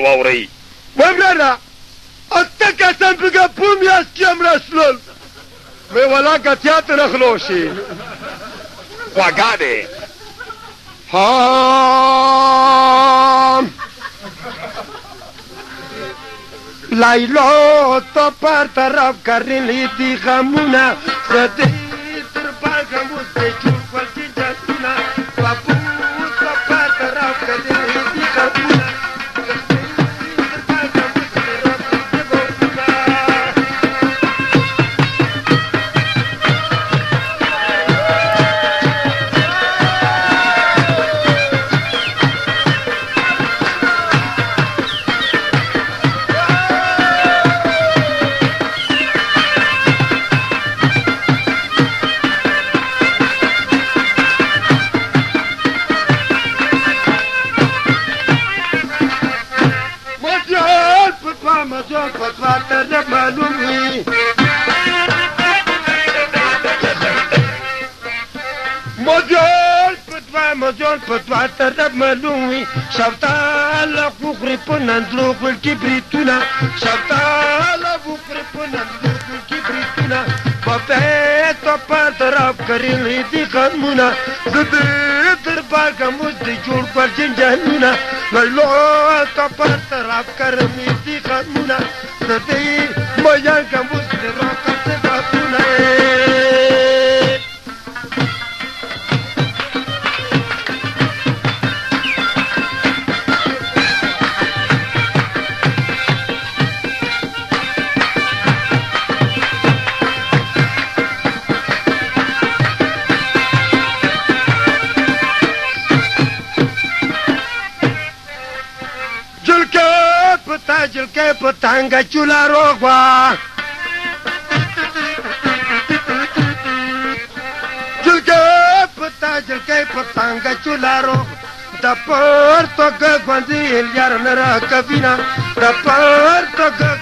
واورئ ومرانه اته کسان پکې په میاشت کې مړه شول وی ولاکه اتیا تنه خلو شي خواږه دی لایلو تو پر طرف کرلی دی غمونه زدی تر باغم وسته چول ولتی جاتونه بابو تو پر طرف کرلی دی غمونه مجال پتوا طرف معلوم وي شفتاله فخر په نندلو خپل کبریتونه شفتاله فخر په نندلو خپل کبریتونه په تو په طرف کړلې دي قدمونه د دې تر باغه مست جوړ پر جنجالونه لو تو په طرف کړلې دي قدمونه د دې میا کومست راکته قدمونه جلکه پتانگا چولا روغوا جلکه پتانگا چولا روغ دا پر تو گوانزی الیار نرا کبینا دا پر تو